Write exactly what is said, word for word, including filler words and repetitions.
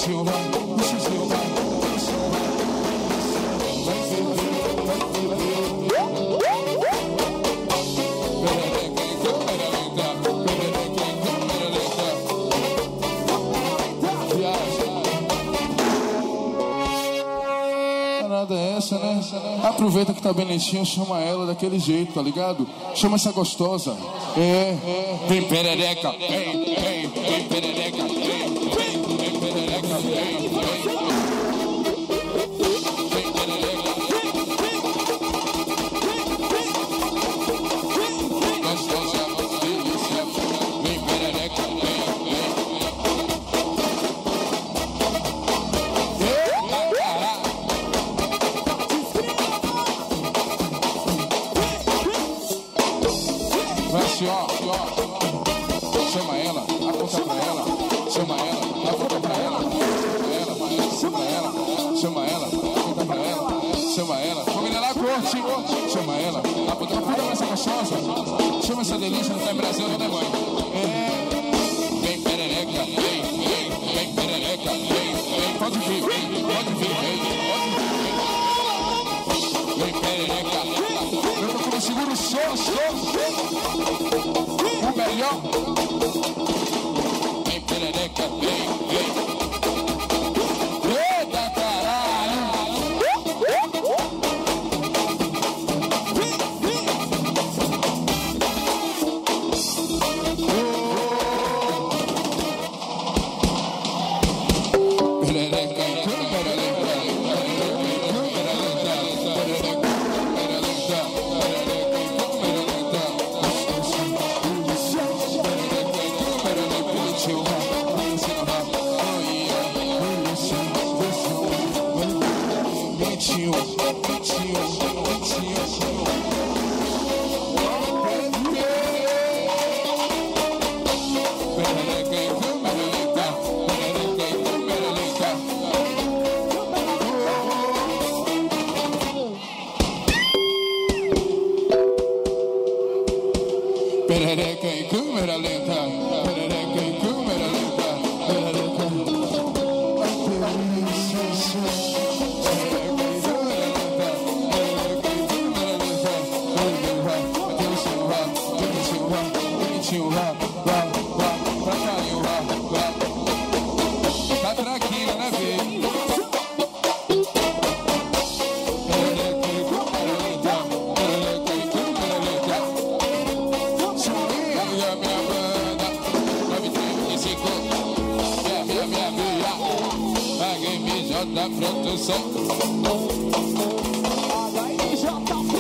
Silva, Silva, é essa, né? Aproveita que tá bem lentinho, chama ela daquele jeito, tá ligado? Chama essa gostosa. É, é. Vem perereca, vem, vem, vem perereca, vem, vem, vem perereca, vem, vem. Vem perereca. Gostosa, delícia. Vem perereca, vem, vem. Assim, ó, ó, chama ela, aponta pra ela, chama ela, aponta pra ela, chama ela, chama ela, aponta pra ela, chama ela, família lá curte, chama ela, aponta pra ela, essa gostosa, chama essa delícia, não tem Brasil, não tem mãe. É, vem perereca, vem, vem, vem perereca, vem, vem, pode vir, vem, pode vir, vem, pode vir, vem perereca, eu tô com o seguro show, show. O melhor. Vem perereca, vem, vem. Eita caralho. Perereca, perereca em câmera lenta, perereca em câmera lenta, perereca. Tá tranquilo, né, velho? Da produção. H M J